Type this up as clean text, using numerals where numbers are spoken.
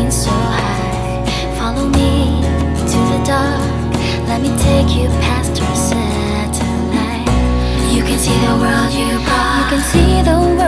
flying so high. Follow me to the dark. Let me take you past our satellite. You can see the world you brought. You can see the world